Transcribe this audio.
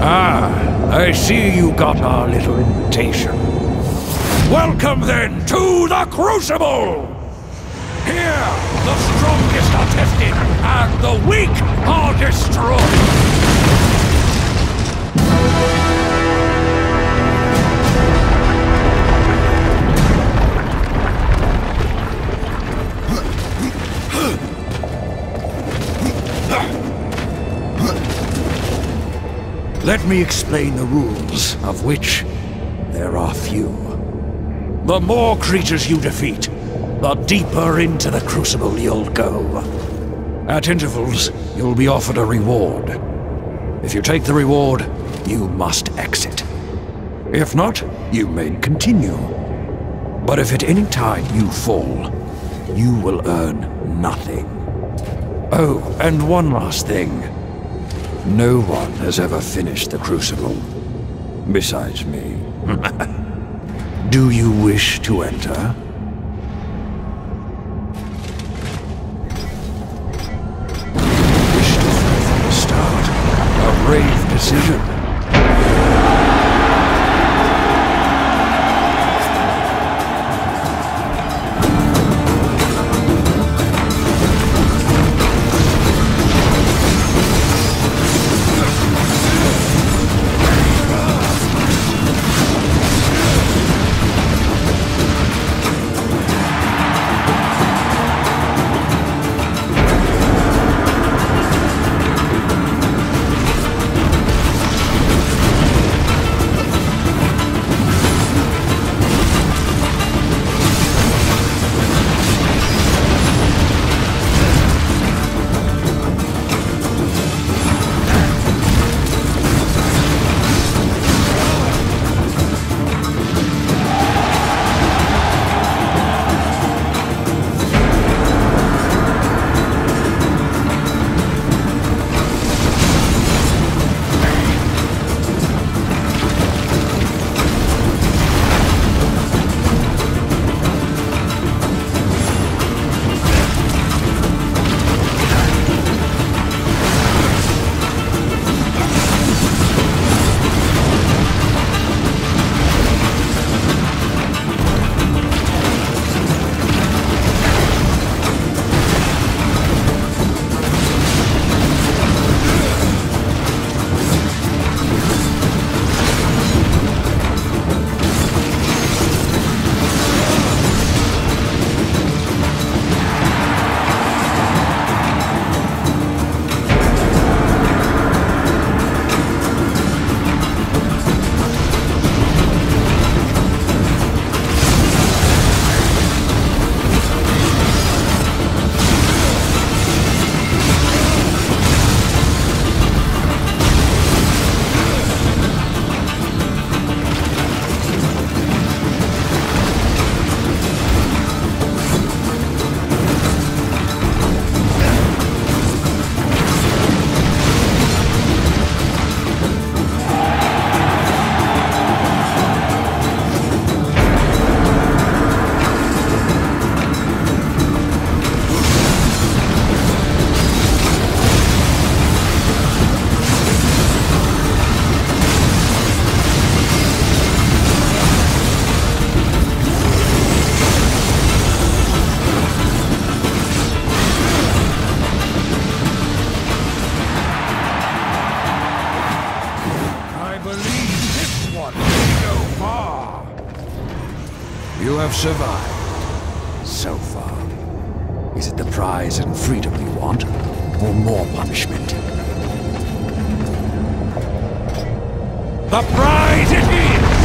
Ah, I see you got our little invitation. Welcome then to the Crucible! Here, the strongest are tested, and the weak are destroyed! Let me explain the rules, of which there are few. The more creatures you defeat, the deeper into the Crucible you'll go. At intervals, you'll be offered a reward. If you take the reward, you must exit. If not, you may continue. But if at any time you fall, you will earn nothing. Oh, and one last thing. No one has ever finished the Crucible, besides me. Do you wish to enter? Wish to fight from the start. A brave decision. You have survived, so far. Is it the prize and freedom you want, or more punishment? The prize it is!